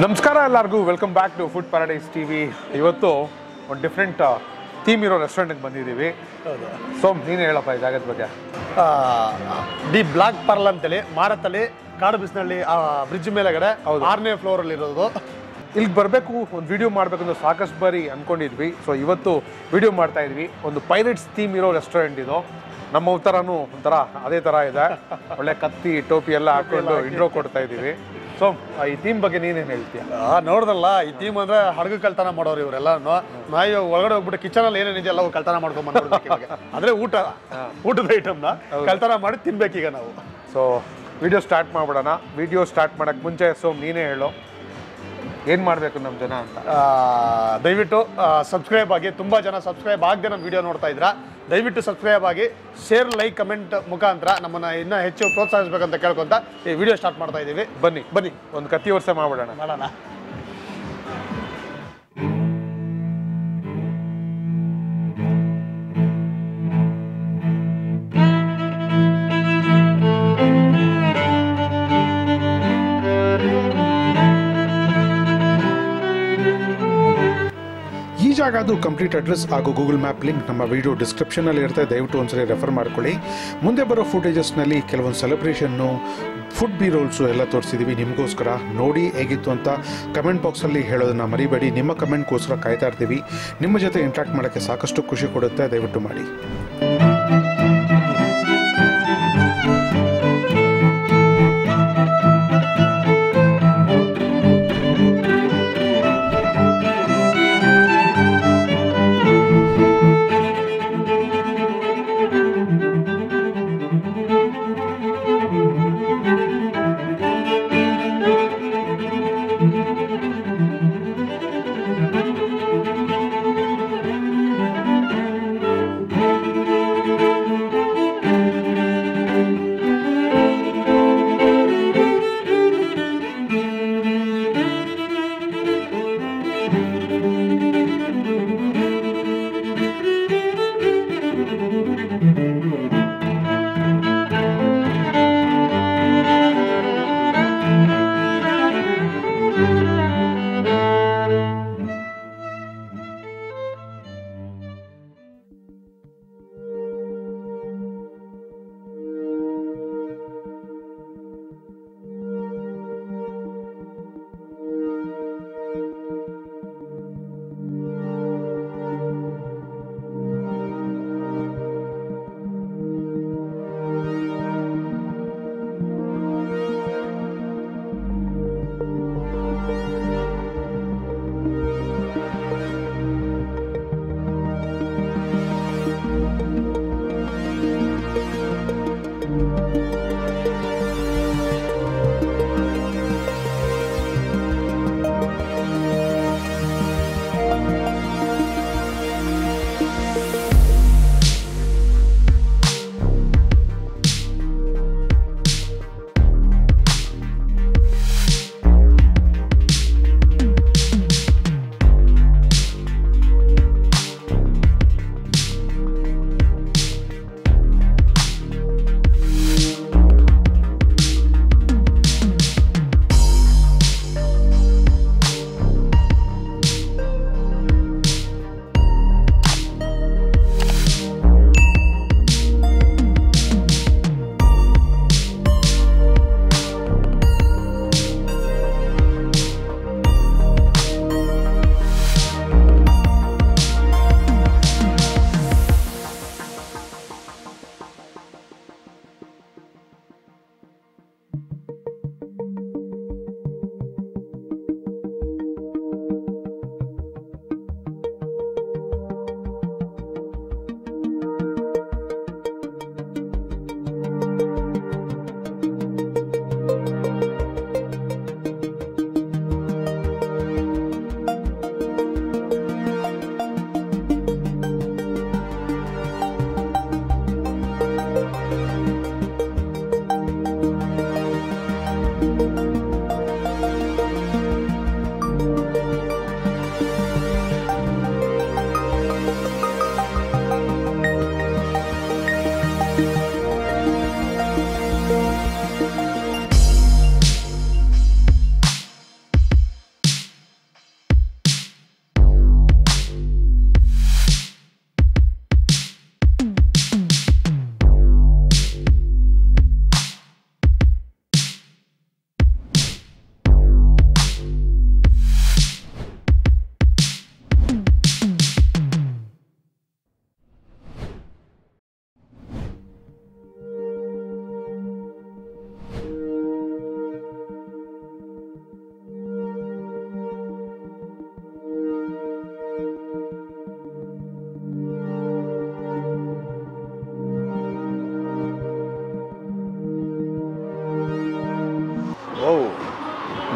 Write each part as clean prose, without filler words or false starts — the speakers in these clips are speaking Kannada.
ನಮಸ್ಕಾರ ಎಲ್ಲರಿಗೂ welcome back to Food Paradise TV. ಇವತ್ತು ಒಂದು ಡಿಫ್ರೆಂಟ್ ಥೀಮ್ ಇರೋ ರೆಸ್ಟೋರೆಂಟ್ಗೆ ಬಂದಿದ್ದೀವಿ. ಸೊ ನೀನು ಹೇಳಪ್ಪ ಈ ಜಾಗದ ಬಗ್ಗೆ. ದಿ ಬ್ಲಾಕ್ ಪರ್ಲ್ ಅಂತೇಳಿ ಮಾರತ್ತಲ್ಲಿ ಕಾಡುಬೀಸನಹಳ್ಳಿ ಬ್ರಿಡ್ಜ್ ಮೇಲೆಗಡೆ 6ನೇ ಫ್ಲೋರಲ್ಲಿ ಇರೋದು. ಇಲ್ಲಿಗೆ ಬರಬೇಕು, ಒಂದು ವಿಡಿಯೋ ಮಾಡಬೇಕು ಅಂತ ಸಾಕಷ್ಟು ಬಾರಿ ಅಂದ್ಕೊಂಡಿದ್ವಿ. ಸೊ ಇವತ್ತು ವಿಡಿಯೋ ಮಾಡ್ತಾ ಇದ್ವಿ. ಒಂದು ಪೈರೇಟ್ಸ್ ಥೀಮ್ ಇರೋ ರೆಸ್ಟೋರೆಂಟ್ ಇದು. ನಮ್ಮ ಥರನೂ ಒಂಥರ ಅದೇ ಥರ ಇದೆ. ಒಳ್ಳೆ ಕತ್ತಿ ಟೋಪಿ ಎಲ್ಲ ಹಾಕೊಂಡು ಇಂಟ್ರೋ ಕೊಡ್ತಾ ಇದ್ದೀವಿ. ಸೊ ಈ ಥೀಮ್ ಬಗ್ಗೆ ನೀನೇನು ಹೇಳ್ತೀಯ? ನೋಡ್ದಲ್ಲ, ಈ ಥೀಮ್ ಅಂದ್ರೆ ಹಡಗು ಕಳ್ತನ ಮಾಡೋರು ಇವರೆಲ್ಲ. ನಾವು ಒಳಗಡೆ ಹೋಗ್ಬಿಟ್ಟು ಕಿಚನಲ್ಲಿ ಏನೇನಿದೆ ಎಲ್ಲ ಕಳ್ತನ ಮಾಡ್ಕೊಂಡ್ ಬಂದ್ಬಿಡ್ಬೇಕು. ಅಂದ್ರೆ ಊಟದ ಐಟಮ್ನ ಕಳ್ತನ ಮಾಡಿ ತಿನ್ಬೇಕೀಗ ನಾವು. ಸೊ ವಿಡಿಯೋ ಸ್ಟಾರ್ಟ್ ಮಾಡ್ಬಿಡೋಣ. ವಿಡಿಯೋ ಸ್ಟಾರ್ಟ್ ಮಾಡೋಕ್ಕೆ ಮುಂಚೆ ನೀನೇ ಹೇಳು ಏನು ಮಾಡಬೇಕು ನಮ್ಮ ಜನ ಅಂತ. ದಯವಿಟ್ಟು ಸಬ್ಸ್ಕ್ರೈಬ್ ಆಗಿ. ತುಂಬ ಜನ ಸಬ್ಸ್ಕ್ರೈಬ್ ಆಗದೆ ನಮ್ಮ ವಿಡಿಯೋ ನೋಡ್ತಾ ಇದ್ದೀರಾ. ದಯವಿಟ್ಟು ಸಬ್ಸ್ಕ್ರೈಬ್ ಆಗಿ, ಶೇರ್, ಲೈಕ್, ಕಮೆಂಟ್ ಮುಖಾಂತರ ನಮ್ಮನ್ನು ಇನ್ನೂ ಹೆಚ್ಚು ಪ್ರೋತ್ಸಾಹಿಸಬೇಕಂತ ಕೇಳ್ಕೊಂತ ಈ ವಿಡಿಯೋ ಸ್ಟಾರ್ಟ್ ಮಾಡ್ತಾ ಇದ್ದೀವಿ. ಬನ್ನಿ ಒಂದು ಕತ್ತಿ ವರ್ಷ ಮಾಡೋಣ. ಈ ಜಾಗದು ಕಂಪ್ಲೀಟ್ ಅಡ್ರೆಸ್ ಹಾಗೂ ಗೂಗಲ್ ಮ್ಯಾಪ್ ಲಿಂಕ್ ನಮ್ಮ ವಿಡಿಯೋ ಡಿಸ್ಕ್ರಿಪ್ಷನಲ್ಲಿ ಇರುತ್ತೆ. ದಯವಿಟ್ಟು ಒಂದ್ಸರಿ ರೆಫರ್ ಮಾಡ್ಕೊಳ್ಳಿ. ಮುಂದೆ ಬರೋ ಫುಟೇಜಸ್ನಲ್ಲಿ ಕೆಲವೊಂದು ಸೆಲೆಬ್ರೇಷನ್ನು, ಫುಡ್ ಬಿ ರೋಲ್ಸು ಎಲ್ಲ ತೋರಿಸಿದ್ದೀವಿ ನಿಮಗೋಸ್ಕರ. ನೋಡಿ ಹೇಗಿತ್ತು ಅಂತ ಕಮೆಂಟ್ ಬಾಕ್ಸಲ್ಲಿ ಹೇಳೋದನ್ನು ಮರಿಬೇಡಿ. ನಿಮ್ಮ ಕಮೆಂಟ್ಗೋಸ್ಕರ ಕಾಯ್ತಾ ಇರ್ತೀವಿ. ನಿಮ್ಮ ಜೊತೆ ಇಂಟ್ರಾಕ್ಟ್ ಮಾಡೋಕ್ಕೆ ಸಾಕಷ್ಟು ಖುಷಿ ಕೊಡುತ್ತೆ. ದಯವಿಟ್ಟು ಮಾಡಿ.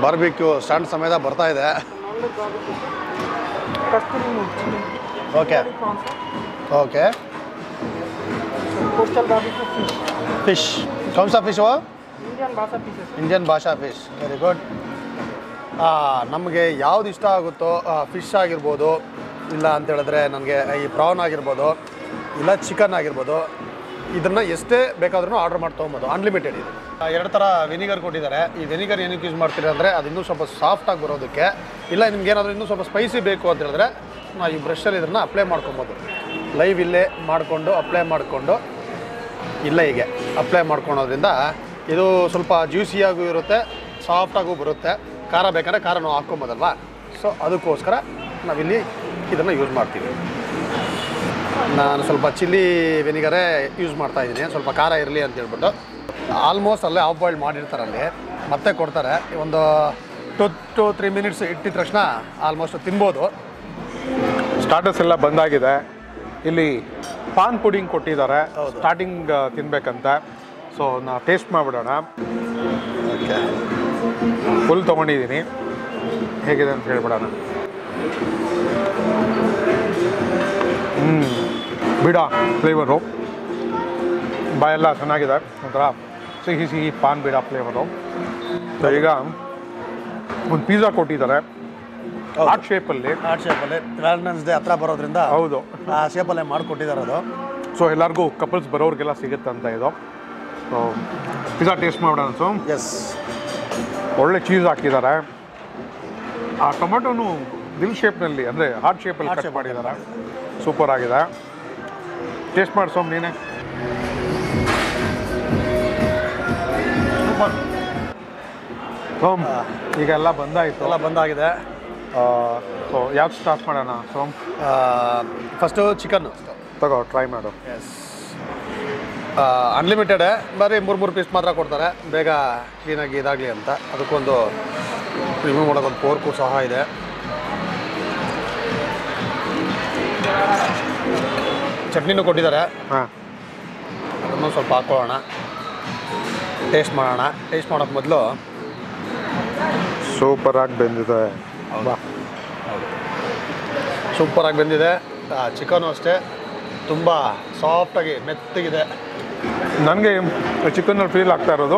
ಬಾರ್ಬಿಕ್ಯೂ ಸ್ಟ್ಯಾಂಡ್ ಸಮೇತ ಬರ್ತಾ ಇದೆ. ಓಕೆ ಓಕೆ ಫಿಶ್ ಕೌನ್ ಸಾ ಫಿಶ್ ಇಂಡಿಯನ್ ಭಾಷಾ ಫಿಶ್ ವೆರಿ ಗುಡ್. ನಮಗೆ ಯಾವ್ದು ಇಷ್ಟ ಆಗುತ್ತೋ ಫಿಶ್ ಆಗಿರ್ಬೋದು, ಇಲ್ಲ ಅಂತ ಹೇಳಿದ್ರೆ ನನಗೆ ಈ ಪ್ರಾನ್ ಆಗಿರ್ಬೋದು, ಇಲ್ಲ ಚಿಕನ್ ಆಗಿರ್ಬೋದು, ಇದನ್ನು ಎಷ್ಟೇ ಬೇಕಾದ್ರೂ ಆರ್ಡರ್ ಮಾಡಿ ತೊಗೊಬೋದು. ಅನ್ಲಿಮಿಟೆಡ್ ಇದೆ. 2 ಥರ ವಿನಿಗರ್ ಕೊಟ್ಟಿದ್ದಾರೆ. ಈ ವಿನಿಗರ್ ಏನಕ್ಕೆ ಯೂಸ್ ಮಾಡ್ತೀರಿ ಅಂದರೆ ಅದು ಇನ್ನೂ ಸ್ವಲ್ಪ ಸಾಫ್ಟಾಗಿ ಬರೋದಕ್ಕೆ, ಇಲ್ಲ ನಿಮ್ಗೆ ಏನಾದರೂ ಇನ್ನೂ ಸ್ವಲ್ಪ ಸ್ಪೈಸಿ ಬೇಕು ಅಂತ ಹೇಳಿದ್ರೆ ನಾವು ಈ ಬ್ರಷಲ್ಲಿ ಇದನ್ನು ಅಪ್ಲೈ ಮಾಡ್ಕೊಬೋದು. ಲೈವ್ ಇಲ್ಲೇ ಮಾಡಿಕೊಂಡು ಅಪ್ಲೈ ಮಾಡಿಕೊಂಡು ಇಲ್ಲೇ ಹೀಗೆ ಅಪ್ಲೈ ಮಾಡ್ಕೊಳೋದ್ರಿಂದ ಇದು ಸ್ವಲ್ಪ ಜ್ಯೂಸಿಯಾಗೂ ಇರುತ್ತೆ, ಸಾಫ್ಟಾಗೂ ಬರುತ್ತೆ. ಖಾರ ಬೇಕಂದರೆ ಖಾರ ನಾವು ಹಾಕ್ಕೊಬೋದಲ್ವಾ, ಸೊ ಅದಕ್ಕೋಸ್ಕರ ನಾವಿಲ್ಲಿ ಇದನ್ನು ಯೂಸ್ ಮಾಡ್ತೀವಿ. ನಾನು ಸ್ವಲ್ಪ ಚಿಲ್ಲಿ ವಿನಿಗರೇ ಯೂಸ್ ಮಾಡ್ತಾಯಿದ್ದೀನಿ, ಸ್ವಲ್ಪ ಖಾರ ಇರಲಿ ಅಂತ ಹೇಳ್ಬಿಟ್ಟು. ಆಲ್ಮೋಸ್ಟ್ ಅಲ್ಲೇ ಹಾಫ್ ಬಾಯ್ಲ್ ಮಾಡಿರ್ತಾರೆ, ಅಲ್ಲಿ ಮತ್ತೆ ಕೊಡ್ತಾರೆ. ಒಂದು 2 to 3 ಮಿನಿಟ್ಸ್ ಇಟ್ಟಿದ ತಕ್ಷಣ ಆಲ್ಮೋಸ್ಟ್ ತಿನ್ಬೋದು. ಸ್ಟಾರ್ಟರ್ಸ್ ಎಲ್ಲ ಬಂದಾಗಿದೆ. ಇಲ್ಲಿ ಪಾನ್ ಪುಡಿಂಗ್ ಕೊಟ್ಟಿದ್ದಾರೆ ಸ್ಟಾರ್ಟಿಂಗ್ ತಿನ್ಬೇಕಂತ. ಸೊ ನಾ ಟೇಸ್ಟ್ ಮಾಡಿಬಿಡೋಣ. ಓಕೆ, ಫುಲ್ ತೊಗೊಂಡಿದ್ದೀನಿ, ಹೇಗಿದೆ ಅಂತ ಹೇಳ್ಬಿಡೋಣ. ಬಿಡ ಫ್ಲೇವರು ಬಾಯೆಲ್ಲ ಚೆನ್ನಾಗಿದೆ, ಒಂಥರ ಸಿಹಿ ಸಿಹಿ ಪಾನ್ ಬಿಡ ಫ್ಲೇವರು. ಸೊ ಈಗ ಒಂದು ಪಿಜ್ಜಾ ಕೊಟ್ಟಿದ್ದಾರೆ ಹಾರ್ಟ್ ಶೇಪಲ್ಲಿ. ವ್ಯಾಲೆಂಟೈನ್ಸ್ ಡೇ ಹತ್ರ ಬರೋದ್ರಿಂದ ಹೌದು, ಆ ಶೇಪಲ್ಲೇ ಮಾಡಿಕೊಟ್ಟಿದ್ದಾರೆ ಅದು. ಸೊ ಎಲ್ಲರಿಗೂ ಕಪಲ್ಸ್ ಬರೋರಿಗೆಲ್ಲ ಸಿಗುತ್ತಂತ ಇದು. ಸೊ ಪಿಜ್ಜಾ ಟೇಸ್ಟ್ ಮಾಡೋಣ. ಸೊ ಎಸ್, ಒಳ್ಳೆ ಚೀಸ್ ಹಾಕಿದ್ದಾರೆ. ಆ ಟೊಮೆಟೊನು ದಿಲ್ ಶೇಪ್ನಲ್ಲಿ ಅಂದರೆ ಹಾರ್ಟ್ ಶೇಪಲ್ಲಿ ಕಟ್ ಮಾಡಿದ್ದಾರೆ. ಸೂಪರ್ ಆಗಿದೆ. ಟೇಸ್ಟ್ ಮಾಡಿ ಸೋಮ್ ನೀನೇ. ಸೂಪರ್. ಸೋಮ್ ಈಗ ಎಲ್ಲ ಬಂದಾಯಿತು, ಎಲ್ಲ ಬಂದಾಗಿದೆ. ಸೊ ಯಾವ್ದು ಸ್ಟಾರ್ಟ್ ಮಾಡೋಣ ಸೋಮ್? ಫಸ್ಟು ಚಿಕನ್ನು ತಗೋ, ಟ್ರೈ ಮಾಡು. ಎಸ್, ಅನ್ಲಿಮಿಟೆಡೇ, ಬರೀ 3 ಪೀಸ್ ಮಾತ್ರ ಕೊಡ್ತಾರೆ, ಬೇಗ ಕ್ಲೀನಾಗಿ ಇದಾಗಲಿ ಅಂತ. ಅದಕ್ಕೊಂದು ರಿಮೂವ್ ಮಾಡೋಕ್ಕೊಂದು ಫೋರ್ಕು ಸಹ ಇದೆ. ಚಟ್ನಿನೂ ಕೊಟ್ಟಿದ್ದಾರೆ, ಹಾಂ, ಅದನ್ನು ಸ್ವಲ್ಪ ಹಾಕೊಳ್ಳೋಣ, ಟೇಸ್ಟ್ ಮಾಡೋಣ. ಟೇಸ್ಟ್ ಮಾಡೋಕ್ಕೆ ಮೊದಲು ಸೂಪರಾಗಿ ಬಂದಿದೆ. ಹೌದಾ? ಸೂಪರಾಗಿ ಬಂದಿದೆ. ಚಿಕನು ಅಷ್ಟೇ ತುಂಬ ಸಾಫ್ಟಾಗಿ ಮೆತ್ತಗಿದೆ. ನನಗೆ ಚಿಕನಲ್ಲಿ ಫೀಲ್ ಆಗ್ತಾ ಇರೋದು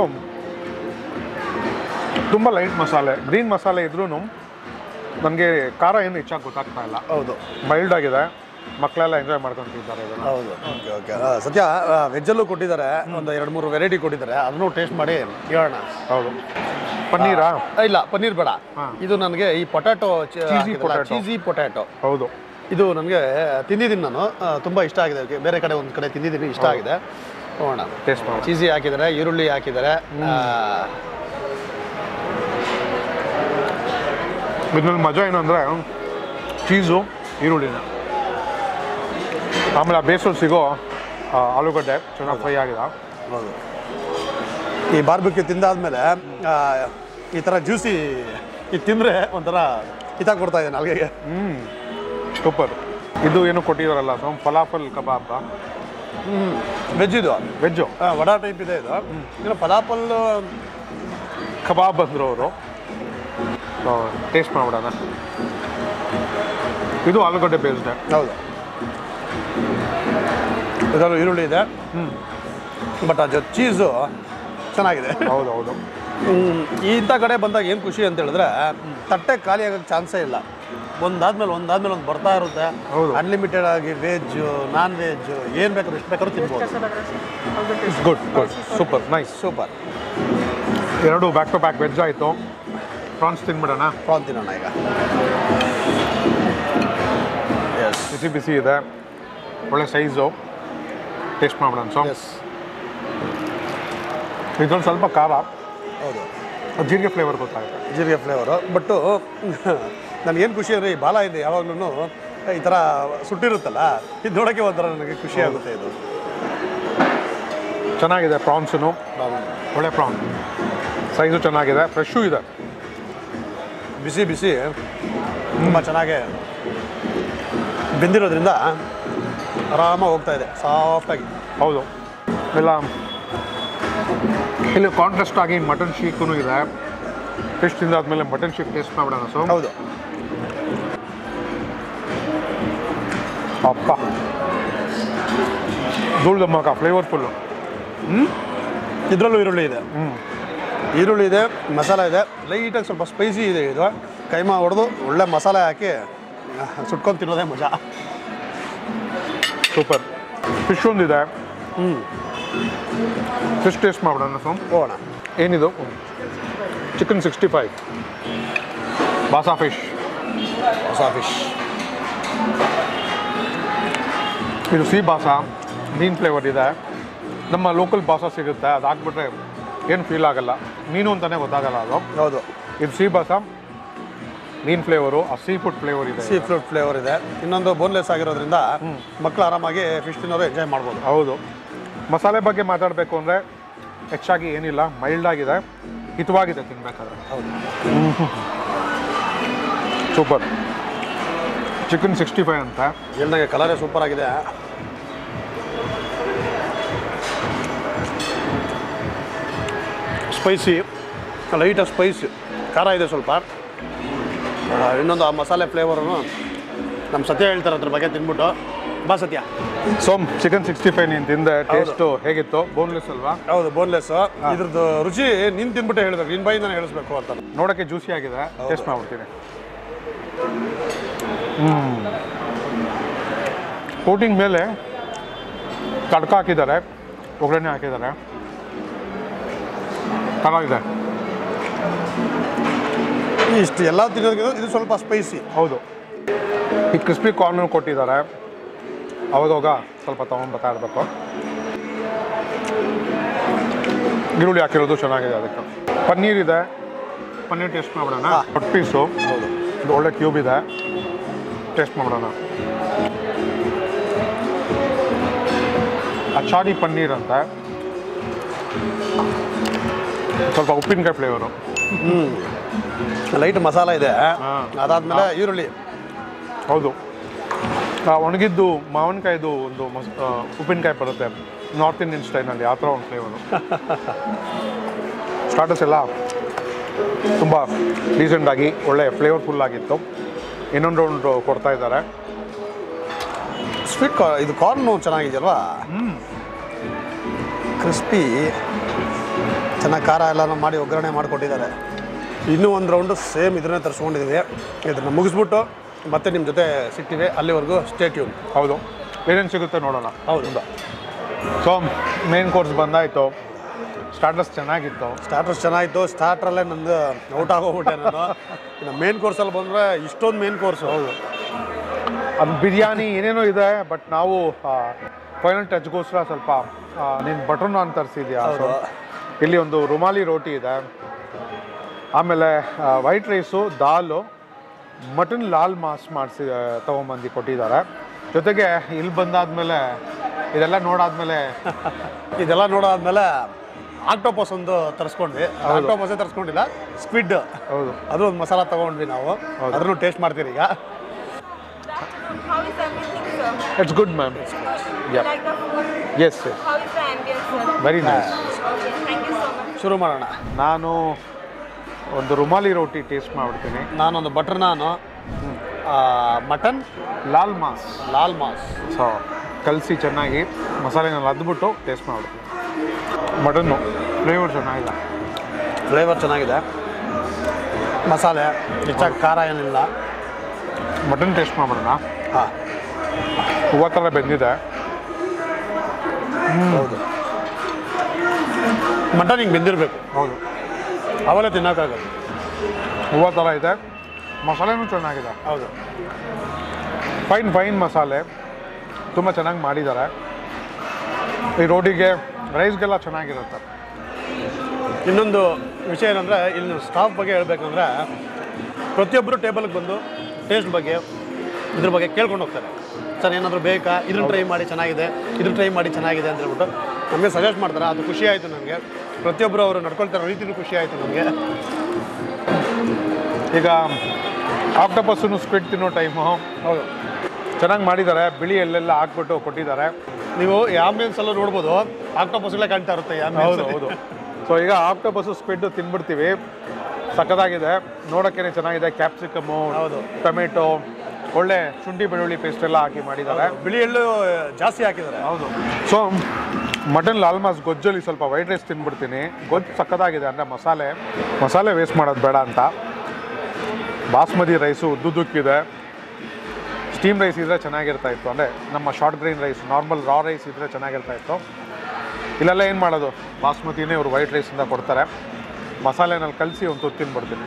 ತುಂಬ ಲೈಟ್ ಮಸಾಲೆ, ಗ್ರೀನ್ ಮಸಾಲೆ ಇದ್ರೂ ನನಗೆ ಖಾರ ಏನು ಹೆಚ್ಚಾಗಿ ಗೊತ್ತಾಗ್ತಾ ಇಲ್ಲ. ಹೌದು, ಮೈಲ್ಡ್ ಆಗಿದೆ. ಮಕ್ಕಳೆಲ್ಲ ಎಂಜಾಯ್ ಮಾಡ್ಕೊಂತಿದ್ದಾರೆ ಇದನ್ನು. ಹೌದು. Okay okay. ಸದ್ಯ ವೆಜ್ಜಲ್ಲೂ ಕೊಟ್ಟಿದ್ದಾರೆ, ಒಂದು 2-3 ವೆರೈಟಿ ಕೊಟ್ಟಿದ್ದಾರೆ, ಅದನ್ನು ಟೇಸ್ಟ್ ಮಾಡಿ ಹೇಳೋಣ. ಹೌದು. ಪನ್ನೀರಾ? ಇಲ್ಲ, ಪನ್ನೀರ್ ಬೇಡ. ಇದು ನನಗೆ ಈ ಪೊಟ್ಯಾಟೊ, ಚೀಸಿ ಪೊಟ್ಯಾಟೊ. ಹೌದು, ಇದು ನನಗೆ ತಿಂದಿದ್ದೀನಿ ನಾನು, ತುಂಬ ಇಷ್ಟ ಆಗಿದೆ. ಬೇರೆ ಕಡೆ ಒಂದು ಕಡೆ ತಿಂದಿದ್ದೀನಿ, ಇಷ್ಟ ಆಗಿದೆ. ನೋಡೋಣ, ಟೇಸ್ಟ್ ಮಾಡಿ. ಚೀಸಿ ಹಾಕಿದ್ದಾರೆ, ಈರುಳ್ಳಿ ಹಾಕಿದ್ದಾರೆ. ಇದ್ರಲ್ಲಿ ಮಜಾ ಏನು ಅಂದರೆ ಚೀಸು, ಈರುಳ್ಳಿನ, ಆಮೇಲೆ ಆ ಬೇಸಲ್ಲಿ ಸಿಗೋ ಆಲೂಗಡ್ಡೆ ಚೆನ್ನಾಗಿ ಫ್ರೈ ಆಗಿದೆ. ಹೌದು. ಈ ಬಾರ್ಬಿಕ್ಯೂ ತಿಂದಾದ್ಮೇಲೆ ಈ ಥರ ಜ್ಯೂಸಿ ಇದು ತಿಂದರೆ ಒಂಥರ ಹಿತ ಕೊಡ್ತಾ ಇದೆ ನಾಲ್ಗೆಗೆ. ಸೂಪರ್. ಇದು ಏನು ಕೊಟ್ಟಿದ್ದಾರಲ್ಲ ಸೊ ಫಲಾಫಲ್ ಕಬಾಬ್. ವೆಜ್ ಇದು, ವೆಜ್ಜು ವಡಾ ಟೈಪ್ ಇದೆ ಇದು. ಇನ್ನು ಫಲಾಫಲ್ ಕಬಾಬ್ ಅಂದರು ಅವರು. ಟೇಸ್ಟ್ ಮಾಡ್ಬಿಡೋಣ. ಇದು ಆಲೂಗಡ್ಡೆ ಬೇಸ್ಡೆ. ಹೌದು, ಇದರಲ್ಲೂ ಈರುಳ್ಳಿ ಇದೆ, ಬಟ್ ಅದು ಚೀಸು ಚೆನ್ನಾಗಿದೆ. ಹೌದು ಹೌದು. ಇಂಥ ಕಡೆ ಬಂದಾಗ ಏನು ಖುಷಿ ಅಂತ ಹೇಳಿದ್ರೆ ತಟ್ಟೆ ಖಾಲಿ ಆಗೋಕ್ಕೆ ಚಾನ್ಸೇ ಇಲ್ಲ. ಒಂದಾದ್ಮೇಲೆ ಒಂದು ಬರ್ತಾ ಇರುತ್ತೆ. ಅನ್ಲಿಮಿಟೆಡ್ ಆಗಿ ವೆಜ್ಜು, ನಾನ್ ವೆಜ್ಜು, ಏನು ಬೇಕಾದ್ರೂ ಎಷ್ಟು ಬೇಕಾದ್ರೂ ತಿನ್ಬೋದು. Good good, super, nice, super. 2 back to back veg ಆಯಿತು. ಪ್ರಾನ್ಸ್ ತಿನ್ಬಿಡೋಣ. ಪ್ರಾನ್ ತಿನ್ನೋಣ ಈಗ. ಎಸ್, ಬಿಸಿ ಬಿಸಿ ಇದೆ, ಒಳ್ಳೆ ಸೈಜು. ಟೇಸ್ಟ್ ಮಾಡ್ಬಿಡೋಣ. ಸೊ ಎಸ್, ಇದೊಂದು ಸ್ವಲ್ಪ ಖಾರ. ಹೌದು, ಜೀರಿಗೆ ಫ್ಲೇವರ್ ಗೊತ್ತಾಗುತ್ತೆ. ಜೀರಿಗೆ ಫ್ಲೇವರು. ಬಟ್ಟು ನನಗೇನು ಖುಷಿ ಅಂದರೆ ಈ ಬಾಲ ಇದೆ ಯಾವಾಗಲೂ ಈ ಥರ ಸುಟ್ಟಿರುತ್ತಲ್ಲ, ಇದು ನೋಡೋಕ್ಕೆ ಒಂಥರ ನನಗೆ ಖುಷಿ ಆಗುತ್ತೆ. ಇದು ಚೆನ್ನಾಗಿದೆ. ಪ್ರಾನ್ಸು ಒಳ್ಳೆ ಪ್ರಾನ್, ಸೈಜು ಚೆನ್ನಾಗಿದೆ, ಫ್ರೆಶ್ಶು ಇದೆ. ಬಿಸಿ ಬಿಸಿ ತುಂಬ ಚೆನ್ನಾಗಿ ಬೆಂದಿರೋದ್ರಿಂದ ಆರಾಮಾಗಿ ಹೋಗ್ತಾ ಇದೆ, ಸಾಫ್ಟಾಗಿ. ಹೌದು. ಇಲ್ಲ ಇಲ್ಲಿ ಕಾಂಟ್ರಾಸ್ಟ್ ಆಗಿ ಮಟನ್ ಶೀಕೂ ಇದೆ, ಫಿಶ್ ತಿಂದಾದ್ಮೇಲೆ ಮಟನ್ ಶಿಫ್ಟ್ ಟೇಸ್ಟ್ ಮಾಡೋಣ. ಸೊ ಹೌದು, ಅಪ್ಪ ಧೂಳ್ದಮ್ಮಕ್ಕ ಫ್ಲೇವರ್ಫುಲ್ಲು. ಇದರಲ್ಲೂ ಈರುಳ್ಳಿ ಇದೆ. ಈರುಳ್ಳಿ ಇದೆ, ಮಸಾಲೆ ಇದೆ, ಲೈಟಾಗಿ ಸ್ವಲ್ಪ ಸ್ಪೈಸಿ ಇದೆ. ಇದು ಕೈಮಾ ಹೊಡೆದು ಒಳ್ಳೆ ಮಸಾಲೆ ಹಾಕಿ ಸುಟ್ಕೊಂಡು ತಿನ್ನೋದೇ ಮಜಾ. ಸೂಪರ್. ಫಿಶ್ ಒಂದಿದೆ. ಫಿಶ್ ಟೇಸ್ಟ್ ಮಾಡೋಣ. ಸೊ ಹೋಗೋಣ. ಏನಿದು? Chicken 65 basa fish. ಹೊಸ ಫಿಶ್ ಇದು ಸಿ ಬಾಸಾ, ಮೀನು ಫ್ಲೇವರ್ ಇದೆ. ನಮ್ಮ ಲೋಕಲ್ ಬಾಸಾ ಸಿಗುತ್ತೆ, ಅದು ಹಾಕ್ಬಿಟ್ರೆ ಏನು ಫೀಲ್ ಆಗಲ್ಲ, ಮೀನು ಅಂತಲೇ ಗೊತ್ತಾಗಲ್ಲ ಅದು. ಹೌದು, ಇದು ಸಿ ಬಾಸಾ, ಮೀನು ಫ್ಲೇವರು, ಆ ಸೀ ಫುಡ್ ಫ್ಲೇವರ್ ಇದೆ. ಸೀ ಫುಡ್ ಫ್ಲೇವರ್ ಇದೆ. ಇನ್ನೊಂದು ಬೋನ್ಲೆಸ್ ಆಗಿರೋದ್ರಿಂದ ಮಕ್ಕಳು ಆರಾಮಾಗಿ ಫಿಶ್ ತಿನ್ನೋರು ಎಂಜಾಯ್ ಮಾಡ್ಬೋದು. ಹೌದು. ಮಸಾಲೆ ಬಗ್ಗೆ ಮಾತಾಡಬೇಕು ಅಂದರೆ ಹೆಚ್ಚಾಗಿ ಏನಿಲ್ಲ, ಮೈಲ್ಡ್ ಆಗಿದೆ, ಹಿತವಾಗಿದೆ ತಿನ್ಬೇಕಾದ್ರೆ. ಹೌದು, ಸೂಪರ್. ಚಿಕನ್ 65 ಅಂತ ಎಲ್ಲಾಗೆ ಕಲರೇ ಸೂಪರ್ ಆಗಿದೆ. ಸ್ಪೈಸಿ, ಲೈಟಾಗಿ ಸ್ಪೈಸಿ, ಖಾರ ಇದೆ ಸ್ವಲ್ಪ. ಇನ್ನೊಂದು ಆ ಮಸಾಲೆ ಫ್ಲೇವರನ್ನು ನಮ್ಮ ಸತ್ಯ ಹೇಳ್ತಾರೆ ಅದ್ರ ಬಗ್ಗೆ ತಿಂದ್ಬಿಟ್ಟು. ಬಾ ಸತ್ಯ. ಸೋಮ್, ಚಿಕನ್ 65 ನೀನು ತಿಂದೆ, ಟೇಸ್ಟು ಹೇಗಿತ್ತು? ಬೋನ್ಲೆಸ್ ಅಲ್ವಾ? ಹೌದು, ಬೋನ್ಲೆಸ್. ಇದ್ರದ್ದು ರುಚಿ ನೀನು ತಿಂದ್ಬಿಟ್ಟೆ ಹೇಳ್ಬೇಕು, ನಿನ್ನ ಬಾಯಿಂದನೇ ಹೇಳಿಸ್ಬೇಕು ಅಂತ. ನೋಡೋಕ್ಕೆ ಜ್ಯೂಸಿ ಆಗಿದೆ, ಟೇಸ್ಟ್ ಮಾಡ್ಬಿಡ್ತೀನಿ. ಕೋಟಿಂಗ್ ಮೇಲೆ ತಡ್ಕ ಹಾಕಿದ್ದಾರೆ, ಒಗ್ಗರಣೆ ಹಾಕಿದ್ದಾರೆ, ಚೆನ್ನಾಗಿದೆ. ಇಷ್ಟು ಎಲ್ಲ ತಿನ್ನೋದಕ್ಕಿಂತ ಇದು ಸ್ವಲ್ಪ ಸ್ಪೈಸಿ. ಹೌದು. ಈ ಕ್ರಿಸ್ಪಿ ಕಾರ್ನ್ ಕೊಟ್ಟಿದ್ದಾರೆ, ಅವಾಗವಾಗ ಸ್ವಲ್ಪ ತೊಗೊಂಡು ಬರ್ತಾ ಇರಬೇಕು. ಈರುಳ್ಳಿ ಹಾಕಿರೋದು ಚೆನ್ನಾಗಿದೆ. ಅದಕ್ಕೆ ಪನ್ನೀರ್ ಇದೆ, ಪನ್ನೀರ್ ಟೇಸ್ಟ್ ಮಾಡೋಣ. ಹೊಟ್ಟು ಪೀಸು. ಹೌದು, ಇದು ಒಳ್ಳೆ ಕ್ಯೂಬ್ ಇದೆ, ಟೇಸ್ಟ್ ಮಾಡೋಣ. ಅಚಾರಿ ಪನ್ನೀರ್ ಅಂತ, ಸ್ವಲ್ಪ ಉಪ್ಪಿನಕಾಯಿ ಫ್ಲೇವರು. ಲೈಟ್ ಮಸಾಲ ಇದೆ. ಅದಾದಮೇಲೆ ಈರುಳ್ಳಿ. ಹೌದು, ಒಣಗಿದ್ದು ಮಾವಿನಕಾಯ್ದು ಒಂದು ಉಪ್ಪಿನಕಾಯಿ ಬರುತ್ತೆ ನಾರ್ತ್ ಇಂಡಿಯನ್ ಸ್ಟೈಲ್ನಲ್ಲಿ, ಆ ಥರ ಒಂದು ಫ್ಲೇವರು. ಸ್ಟಾರ್ಟರ್ಸ್ ಎಲ್ಲ ತುಂಬ ಡೀಸೆಂಟಾಗಿ ಒಳ್ಳೆ ಫ್ಲೇವರ್ಫುಲ್ ಆಗಿತ್ತು. ಇನ್ನೊಂದು ರೌಂಡ್ ಕೊಡ್ತಾ ಇದ್ದಾರೆ. ಸ್ವೀಟ್ ಇದು ಕಾರ್ನು ಚೆನ್ನಾಗಿದೆಯಲ್ವಾ? ಕ್ರಿಸ್ಪಿ, ಚೆನ್ನಾಗಿ ಖಾರ ಎಲ್ಲನೂ ಮಾಡಿ ಒಗ್ಗರಣೆ ಮಾಡಿಕೊಟ್ಟಿದ್ದಾರೆ. ಇನ್ನೂ ಒಂದು ರೌಂಡು ಸೇಮ್ ಇದನ್ನೇ ತರಿಸ್ಕೊಂಡಿದ್ದೀವಿ. ಇದನ್ನು ಮುಗಿಸ್ಬಿಟ್ಟು ಮತ್ತೆ ನಿಮ್ಮ ಜೊತೆ ಸಿಗ್ತೀವಿ. ಅಲ್ಲಿವರೆಗೂ ಸ್ಟೇ ಟ್ಯೂನ್. ಹೌದು, ಏನೇನು ಸಿಗುತ್ತೆ ನೋಡೋಣ. ಹೌದು. ಸೊ ಮೇನ್ ಕೋರ್ಸ್ ಬಂದಾಯಿತು, ಸ್ಟಾರ್ಟರ್ಸ್ ಚೆನ್ನಾಗಿತ್ತು. ಸ್ಟಾರ್ಟರ್ಸ್ ಚೆನ್ನಾಗಿತ್ತು. ಸ್ಟಾರ್ಟ್ರಲ್ಲೇ ನಂದು ಔಟ್ ಆಗೋಗ್ಬಿಟ್ಟೆ ನಾನು. ಇನ್ನು ಮೇನ್ ಕೋರ್ಸಲ್ಲಿ ಬಂದರೆ ಇಷ್ಟೊಂದು ಮೇನ್ ಕೋರ್ಸು. ಹೌದು, ಅದು ಬಿರಿಯಾನಿ ಏನೇನೋ ಇದೆ. ಬಟ್ ನಾವು ಫೈನಲ್ ಟಚ್ಗೋಸ್ಕರ ಸ್ವಲ್ಪ ನೀನು ಬಟರ್ ನಾನ್ ತರಿಸಿದ್ಯಾ? ಸೊ ಇಲ್ಲಿ ಒಂದು ರುಮಾಲಿ ರೋಟಿ ಇದೆ, ಆಮೇಲೆ ವೈಟ್ ರೈಸು, ದಾಲು, ಮಟನ್ ಲಾಲ್ ಮಾಸ್ ಮಾಡಿಸಿ ತೊಗೊಂಬಂದು ಕೊಟ್ಟಿದ್ದಾರೆ. ಜೊತೆಗೆ ಇಲ್ಲಿ ಬಂದಾದ್ಮೇಲೆ ಇದೆಲ್ಲ ನೋಡಾದ್ಮೇಲೆ ಆಕ್ಟೋಪಸ್ ಒಂದು ತರಿಸ್ಕೊಂಡ್ವಿ. ಆಕ್ಟೋಪಸ್ಸೇ ತರಿಸ್ಕೊಂಡಿಲ್ಲ, ಸ್ಕ್ವಿಡ್. ಹೌದು, ಅದು ಒಂದು ಮಸಾಲ ತೊಗೊಂಡ್ವಿ ನಾವು. ಅದನ್ನು ಟೇಸ್ಟ್ ಮಾಡ್ತೀರಿ ಈಗ. How is everything, sir? It's good, ma'am. You like the food? Yes, yes. How is the ambience, sir? Very nice. Okay, thank you so much. ಶುರು ಮಾಡೋಣ. ನಾನು ಒಂದು ರುಮಾಲಿ ರೋಟಿ ಟೇಸ್ಟ್ ಮಾಡಿಬಿಡ್ತೀನಿ. ನಾನೊಂದು ಬಟರ್ ನಾನು, ಮಟನ್ ಲಾಲ್ ಮಾಸ್. ಸೊ ಕಲಸಿ ಚೆನ್ನಾಗಿ ಮಸಾಲೆನಲ್ಲಿ ಅದ್ಬಿಟ್ಟು ಟೇಸ್ಟ್ ಮಾಡಿಬಿಡ್ತೀನಿ. ಮಟನ್ನು ಫ್ಲೇವರ್ ಚೆನ್ನಾಗಿದೆ, ಮಸಾಲೆ ಹೆಚ್ಚಾಗಿ ಖಾರ ಏನಿಲ್ಲ. ಮಟನ್ ಟೇಸ್ಟ್ ಮಾಡೋಣ. ಹಾಂ, ಹೂವು ಥರ ಬೆಂದಿದೆ. ಹೌದು, ಮಟನ್ ಹಿಂಗೆ ಬೆಂದಿರಬೇಕು. ಹೌದು, ಅವೆಲ್ಲ ತಿನ್ನೋಕ್ಕಾಗಲ್ಲ. ಹೂವು ಥರ ಇದೆ, ಮಸಾಲೆನೂ ಚೆನ್ನಾಗಿದೆ. ಹೌದು, ಫೈನ್ ಮಸಾಲೆ ತುಂಬ ಚೆನ್ನಾಗಿ ಮಾಡಿದ್ದಾರೆ. ಈ ರೋಟಿಗೆ ರೈಸ್ಗೆಲ್ಲ ಚೆನ್ನಾಗಿರುತ್ತೆ. ಇನ್ನೊಂದು ವಿಷಯ ಏನಂದರೆ, ಇಲ್ಲಿ ಸ್ಟಾಫ್ ಬಗ್ಗೆ ಹೇಳಬೇಕಂದ್ರೆ ಪ್ರತಿಯೊಬ್ಬರು ಟೇಬಲ್ಗೆ ಬಂದು ಟೇಸ್ಟ್ ಬಗ್ಗೆ ಇದ್ರ ಬಗ್ಗೆ ಕೇಳ್ಕೊಂಡು ಹೋಗ್ತಾರೆ. ಸರ್ ಏನಾದರೂ ಬೇಕಾ, ಇದನ್ನು ಟ್ರೈ ಮಾಡಿ ಚೆನ್ನಾಗಿದೆ ಅಂತ ಹೇಳ್ಬಿಟ್ಟು ನಮಗೆ ಸಜೆಸ್ಟ್ ಮಾಡ್ತಾರೆ. ಅದು ಖುಷಿ ಆಯಿತು ನನಗೆ. ಪ್ರತಿಯೊಬ್ಬರು ಅವರು ನಡ್ಕೊಳ್ತಾರೆ ರೀತಿಯೂ ಖುಷಿ ಆಯಿತು ನನಗೆ. ಈಗ ಆಕ್ಟೋಪಸ್ಸನ್ನು ಸ್ಕ್ವಿಡ್ ತಿನ್ನೋ ಟೈಮು. ಹೌದು, ಚೆನ್ನಾಗಿ ಮಾಡಿದ್ದಾರೆ, ಬಿಳಿ ಎಲ್ಲೆಲ್ಲ ಹಾಕ್ಬಿಟ್ಟು ಕೊಟ್ಟಿದ್ದಾರೆ. ನೀವು ಈ ಆಂಬಿಯನ್ಸಲ್ಲೂ ನೋಡ್ಬೋದು, ಆಕ್ಟೋಪಸ್ಗಳೇ ಕಾಣ್ತಾ ಇರುತ್ತೆ. ಹೌದು. ಸೊ ಈಗ ಆಕ್ಟೋಪಸ್ಸು ಸ್ಕ್ವಿಡ್ ತಿನ್ಬಿಡ್ತೀವಿ. ಸಕ್ಕದಾಗಿದೆ, ನೋಡೋಕ್ಕೇ ಚೆನ್ನಾಗಿದೆ. ಕ್ಯಾಪ್ಸಿಕಮು, ಹೌದು, ಟೊಮೆಟೊ, ಒಳ್ಳೆ ಶುಂಠಿ ಬೆಳ್ಳುಳ್ಳಿ ಪೇಸ್ಟ್ ಎಲ್ಲ ಹಾಕಿ ಮಾಡಿದ್ದಾರೆ. ಬಿಳಿ ಎಳ್ಳು ಜಾಸ್ತಿ ಹಾಕಿದ್ದಾರೆ. ಹೌದು. ಸೊ ಮಟನ್ ಲಾಲ್ ಮಾಸ್ ಗೊಜ್ಜಲ್ಲಿ ಸ್ವಲ್ಪ ವೈಟ್ ರೈಸ್ ತಿಂದ್ಬಿಡ್ತೀನಿ. ಗೊಜ್ಜು ಸಕ್ಕದಾಗಿದೆ, ಅಂದರೆ ಮಸಾಲೆ ವೇಸ್ಟ್ ಮಾಡೋದು ಬೇಡ ಅಂತ. ಬಾಸ್ಮತಿ ರೈಸು ಉದ್ದುದ್ದಕ್ಕಿದೆ. ಸ್ಟೀಮ್ ರೈಸ್ ಇದ್ದರೆ ಚೆನ್ನಾಗಿರ್ತಾಯಿತ್ತು, ಅಂದರೆ ನಮ್ಮ short grain rice, normal raw rice ಇದ್ದರೆ ಚೆನ್ನಾಗಿರ್ತಾಯಿತ್ತು. ಇಲ್ಲೆಲ್ಲ ಏನು ಮಾಡೋದು, ಬಾಸ್ಮತಿನೇ ಇವರು ವೈಟ್ ರೈಸಿಂದ ಕೊಡ್ತಾರೆ. ಮಸಾಲೆನಲ್ಲಿ ಕಲಸಿ ಒಂದು ತುತ್ತು ತಿಂದ್ಬಿಡ್ತೀನಿ.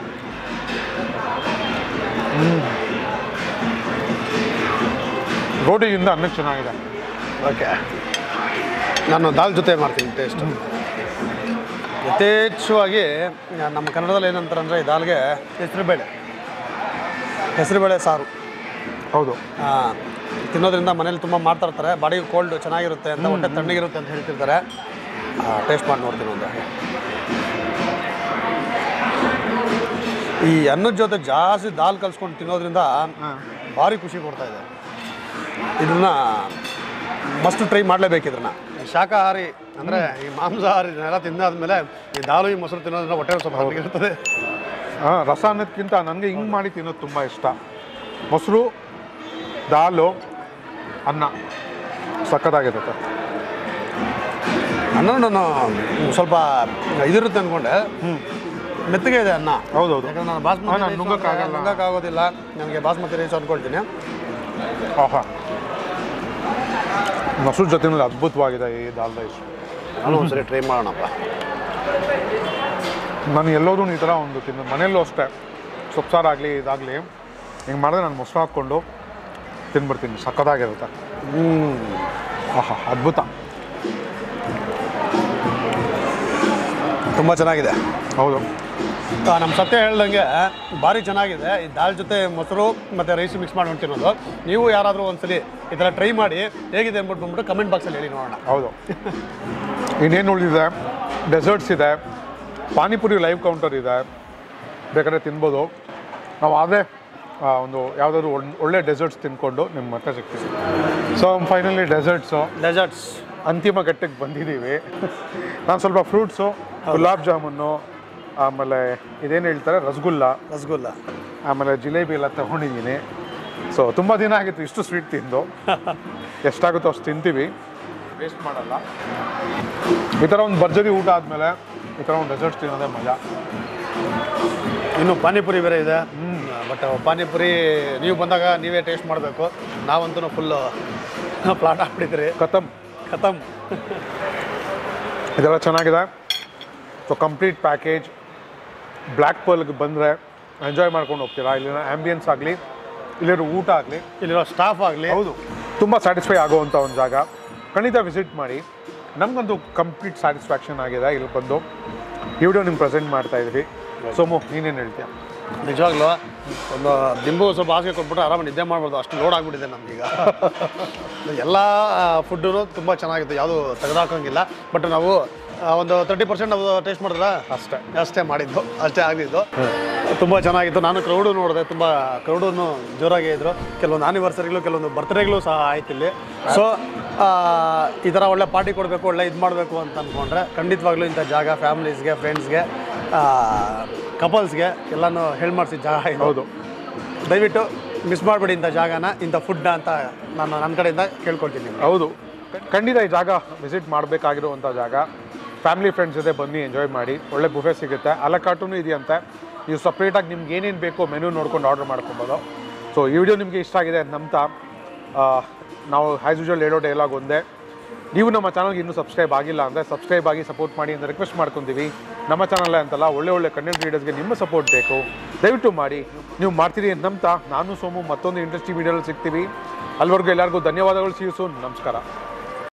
ರೋಟಿಗಿಂತ ಅನ್ನಕ್ಕೆ ಚೆನ್ನಾಗಿದೆ. ಓಕೆ, ನಾನು ದಾಲ್ ಜೊತೆ ಮಾಡ್ತೀನಿ ಟೇಸ್ಟ್. ಯಥೇಚ್ಛವಾಗಿ ನಮ್ಮ ಕನ್ನಡದಲ್ಲಿ ಏನಂತಾರೆ ಅಂದರೆ ಈ ದಾಲ್ಗೆ ಹೆಸರುಬೇಳೆ ಸಾರು. ಹೌದು, ತಿನ್ನೋದ್ರಿಂದ ಮನೇಲಿ ತುಂಬ ಮಾಡ್ತಾ ಇರ್ತಾರೆ. ಬಾಡಿಗೆ ಕೋಲ್ಡ್ ಚೆನ್ನಾಗಿರುತ್ತೆ ಅಂತ, ಹೊಟ್ಟೆ ತಣ್ಣಗಿರುತ್ತೆ ಅಂತ ಹೇಳ್ತಿರ್ತಾರೆ. ಟೇಸ್ಟ್ ಮಾಡಿ ನೋಡ್ತೀನಿ ಒಂದು. ಈ ಅನ್ನದ ಜೊತೆ ಜಾಸ್ತಿ ದಾಲ್ ಕಲ್ಸ್ಕೊಂಡು ತಿನ್ನೋದ್ರಿಂದ ಭಾರಿ ಖುಷಿ ಕೊಡ್ತಾ ಇದೆ. ಇದನ್ನು ಮಸ್ಟ್ ಟ್ರೈ ಮಾಡಲೇಬೇಕು. ಇದನ್ನು ಶಾಕಾಹಾರಿ ಅಂದರೆ ಈ ಮಾಂಸಾಹಾರಿನೆಲ್ಲ ತಿಂದಾದ್ಮೇಲೆ ಈ ದಾಲು ಈ ಮೊಸರು ತಿನ್ನೋದ್ರಿಂದ ಹೊಟ್ಟೆ ಸ್ವಲ್ಪ ತಣ್ಣಗಿರ್ತದೆ. ರಸ ಅನ್ನೋದಕ್ಕಿಂತ ನನಗೆ ಹಿಂಗೆ ಮಾಡಿ ತಿನ್ನೋದು ತುಂಬ ಇಷ್ಟ. ಮೊಸರು, ದಾಲು, ಅನ್ನ ಸಕ್ಕತ್ತಾಗಿರುತ್ತೆ. ಅನ್ನ ನಾನು ಸ್ವಲ್ಪ ಇದಿರುತ್ತೆ ಅಂದ್ಕೊಂಡೆ, ಮೆತ್ತಗೆ ಇದೆ ಅನ್ನ. ಹೌದೌದು, ಯಾಕಂದ್ರೆ ನಾನು ಬಾಸ್ಮತಿ ನುಂಗಕ್ಕಾಗೋದಿಲ್ಲ, ನನಗೆ ಬಾಸ್ಮತಿ ರೈಸ್ ಅಂದ್ಕೊಳ್ತೀನಿ. ಆಹಾ, ಮೊಸರು ಜೊತೆನಲ್ಲಿ ಅದ್ಭುತವಾಗಿದೆ ಈ ದಾಲ್ ರೈಸ್. ನಾನು ಒಂದ್ಸರಿ ಟ್ರೈ ಮಾಡೋಣಪ್ಪ. ನಾನು ಎಲ್ಲೋದ್ರೂ ಈ ಥರ ಒಂದು ಮನೆಯಲ್ಲೂ ಅಷ್ಟೇ, ಸೊಪ್ಸಾರಾಗಲಿ ಇದಾಗಲಿ ಹಿಂಗೆ ಮಾಡಿದ್ರೆ ನಾನು ಮೊಸರು ಹಾಕ್ಕೊಂಡು ತಿನ್ಬಿಡ್ತೀನಿ. ಸಕ್ಕತ್ತಾಗಿರುತ್ತೆ. ಆಹಾ, ಅದ್ಭುತ, ತುಂಬ ಚೆನ್ನಾಗಿದೆ. ಹೌದು, ನಮ್ಮ ಸತ್ಯ ಹೇಳ್ದಂಗೆ ಭಾರಿ ಚೆನ್ನಾಗಿದೆ. ಈ ದಾಲ್ ಜೊತೆ ಮೊಸರು ಮತ್ತು ರೈಸ್ ಮಿಕ್ಸ್ ಮಾಡಿ ತಿನ್ನೋದು. ನೀವು ಯಾರಾದರೂ ಒಂದ್ಸಲಿ ಈ ಥರ ಟ್ರೈ ಮಾಡಿ ಹೇಗಿದೆ ಅಂದ್ಬಿಟ್ಟು ಕಮೆಂಟ್ ಬಾಕ್ಸಲ್ಲಿ ಹೇಳಿ ನೋಡೋಣ. ಹೌದು, ಇನ್ನೇನು ಉಳಿದಿದೆ, ಡೆಸರ್ಟ್ಸ್ ಇದೆ, ಪಾನಿಪುರಿ ಲೈವ್ ಕೌಂಟರ್ ಇದೆ, ಬೇಕಾದ್ರೆ ತಿನ್ಬೋದು. ನಾವು ಅದೇ ಒಂದು ಯಾವುದಾದ್ರು ಒಳ್ಳೆ ಡೆಸರ್ಟ್ಸ್ ತಿನ್ಕೊಂಡು ನಿಮ್ಮ ಮತ್ತೆ ಸಿಗ್ತೀವಿ. ಸೊ ಫೈನಲಿ ಡೆಸರ್ಟ್ಸ್ ಅಂತಿಮ ಘಟ್ಟಕ್ಕೆ ಬಂದಿದ್ದೀವಿ. ನಾನು ಸ್ವಲ್ಪ ಫ್ರೂಟ್ಸು, ಗುಲಾಬ್ ಜಾಮೂನು, ಆಮೇಲೆ ಇದೇನು ಹೇಳ್ತಾರೆ ರಸಗುಲ್ಲ, ಆಮೇಲೆ ಜಿಲೇಬಿ ಎಲ್ಲ ತೊಗೊಂಡಿದ್ದೀನಿ. ಸೊ ತುಂಬ ದಿನ ಆಗಿತ್ತು ಇಷ್ಟು ಸ್ವೀಟ್ ತಿಂದು. ಎಷ್ಟಾಗುತ್ತೋ ಅಷ್ಟು ತಿಂತೀವಿ, ವೇಸ್ಟ್ ಮಾಡಲ್ಲ. ಈ ಥರ ಒಂದು ಭರ್ಜರಿ ಊಟ ಆದಮೇಲೆ ಈ ಥರ ಒಂದು ಡೆಸರ್ಟ್ಸ್ ತಿನ್ನೋದೇ ಮಜಾ. ಇನ್ನು ಪಾನಿಪುರಿ ಬೇರೆ ಇದೆ. ಬಟ್ ಪಾನಿಪುರಿ ನೀವು ಬಂದಾಗ ನೀವೇ ಟೇಸ್ಟ್ ಮಾಡಬೇಕು. ನಾವಂತೂ ಫುಲ್ಲು ಪ್ಲಾಟ್ ಹಾಕ್ಬಿಟ್ಟಿದ್ರಿ. ಖತಮ್ ಇದೆಲ್ಲ ಚೆನ್ನಾಗಿದೆ. So complete package. ಬ್ಲ್ಯಾಕ್ ಪರ್ಲ್ಗೆ ಬಂದರೆ ಎಂಜಾಯ್ ಮಾಡ್ಕೊಂಡು ಹೋಗ್ತೀರಾ. ಇಲ್ಲಿನ ಆ್ಯಂಬಿಯನ್ಸ್ ಆಗಲಿ, ಇಲ್ಲಿರೋ ಊಟ ಆಗಲಿ, ಇಲ್ಲಿರೋ ಸ್ಟಾಫ್ ಆಗಲಿ, ಹೌದು, ತುಂಬ ಸ್ಯಾಟಿಸ್ಫೈ ಆಗೋವಂಥ ಒಂದು ಜಾಗ. ಖಂಡಿತ ವಿಸಿಟ್ ಮಾಡಿ. ನಮಗಂತೂ ಕಂಪ್ಲೀಟ್ ಸ್ಯಾಟಿಸ್ಫ್ಯಾಕ್ಷನ್ ಆಗಿದೆ ಇಲ್ಲಿ ಬಂದು ಈ ವಿಡಿಯೋ ನಿಮ್ಗೆ ಪ್ರೆಸೆಂಟ್ ಮಾಡ್ತಾಯಿದ್ವಿ. ಸೋಮು, ನೀನೇನು ಹೇಳ್ತೀಯ? ನಿಜವಾಗ್ಲೂ ಒಂದು ದಿಂಬು ಸ್ವಲ್ಪ ಹಾಸಿಗೆ ಕೊಟ್ಬಿಟ್ಟು ಆರಾಮಾಗಿ ನಿದ್ದೆ ಮಾಡ್ಬೋದು, ಅಷ್ಟು ಲೋಡ್ ಆಗಿಬಿಟ್ಟಿದೆ ನಮಗೀಗ. ಎಲ್ಲ ಫುಡ್ಡು ತುಂಬ ಚೆನ್ನಾಗಿತ್ತು, ಯಾವುದೂ ತೆಗೆದಾಕೋಂಗಿಲ್ಲ. ಬಟ್ ನಾವು ಒಂದು 30% ನಾವು ಟೇಸ್ಟ್ ಮಾಡಿದ್ರೆ ಅಷ್ಟೇ ಮಾಡಿದ್ದು, ಅಷ್ಟೇ ಆಗಿದ್ದು. ತುಂಬ ಚೆನ್ನಾಗಿತ್ತು. ನಾನು ಕ್ರೌಡು ನೋಡಿದೆ, ತುಂಬ ಕ್ರೌಡೂ ಜೋರಾಗೇ ಇದ್ದರು. ಕೆಲವೊಂದು ಆ್ಯನಿವರ್ಸರಿಗಳು, ಕೆಲವೊಂದು ಬರ್ತ್ಡೇಗಳು ಸಹ ಆಯ್ತು ಇಲ್ಲಿ. ಸೊ ಈ ಥರ ಒಳ್ಳೆ ಪಾರ್ಟಿ ಕೊಡಬೇಕು, ಒಳ್ಳೆ ಇದು ಮಾಡಬೇಕು ಅಂತ ಅಂದ್ಕೊಂಡ್ರೆ ಖಂಡಿತವಾಗ್ಲೂ ಇಂಥ ಜಾಗ ಫ್ಯಾಮಿಲೀಸ್ಗೆ, ಫ್ರೆಂಡ್ಸ್ಗೆ, ಕಪಲ್ಸ್ಗೆ ಎಲ್ಲನೂ ಹೇಳಿ ಮಾಡಿಸಿದ ಜಾಗ ಇದು. ಹೌದು, ದಯವಿಟ್ಟು ಮಿಸ್ ಮಾಡಬೇಡಿ ಇಂಥ ಜಾಗನ, ಇಂಥ ಫುಡ್ನ ಅಂತ ನಾನು ನನ್ನ ಕಡೆಯಿಂದ ಕೇಳ್ಕೊಳ್ತೀನಿ. ಹೌದು, ಖಂಡಿತ ಈ ಜಾಗ ವಿಸಿಟ್ ಮಾಡಬೇಕಾಗಿರುವಂಥ ಜಾಗ. ಫ್ಯಾಮಿಲಿ ಫ್ರೆಂಡ್ಸ್ ಜೊತೆ ಬನ್ನಿ, ಎಂಜಾಯ್ ಮಾಡಿ. ಒಳ್ಳೆ ಬುಫೆ ಸಿಗುತ್ತೆ, ಅಲ ಕಾರ್ಟೂನು ಇದೆಯಂತೆ. ನೀವು ಸಪ್ರೇಟಾಗಿ ನಿಮ್ಗೆ ಏನೇನು ಬೇಕೋ ಮೆನು ನೋಡ್ಕೊಂಡು ಆರ್ಡರ್ ಮಾಡ್ಕೊಬೋದು. ಸೊ ಈ ವಿಡಿಯೋ ನಿಮಗೆ ಇಷ್ಟ ಆಗಿದೆ ನಂಬ್ತಾ ನಾವು ಆ್ಯಸ್ ಯೂಶುವಲ್ ಹೇಳೋ ಡೈಲಾಗ್ ಒಂದೇ, ನೀವು ನಮ್ಮ ಚಾನಲ್ಗೆ ಇನ್ನೂ ಸಬ್ಸ್ಕ್ರೈಬ್ ಆಗಿಲ್ಲ ಅಂದರೆ ಸಬ್ಸ್ಕ್ರೈಬ್ ಆಗಿ ಸಪೋರ್ಟ್ ಮಾಡಿ ಅಂತ ರಿಕ್ವೆಸ್ಟ್ ಮಾಡ್ಕೊತೀವಿ. ನಮ್ಮ ಚಾನಲ್ ಅಂತಲ್ಲ, ಒಳ್ಳೆ ಕಂಟೆಂಟ್ ಕ್ರಿಯೇಟರ್ಸ್ಗೆ ನಿಮ್ಮ ಸಪೋರ್ಟ್ ಬೇಕು, ದಯವಿಟ್ಟು ಮಾಡಿ. ನೀವು ಮಾಡ್ತೀರಿ ಅಂತ ನಂಬ್ತಾ ನಾನು ಸೋಮು ಮತ್ತೊಂದು ಇಂಟ್ರೆಸ್ಟಿಂಗ್ ವೀಡಿಯೋದಲ್ಲಿ ಸಿಗ್ತೀವಿ. ಅಲ್ಲಿವರೆಗೂ ಎಲ್ಲರಿಗೂ ಧನ್ಯವಾದಗಳು. See you soon. ನಮಸ್ಕಾರ.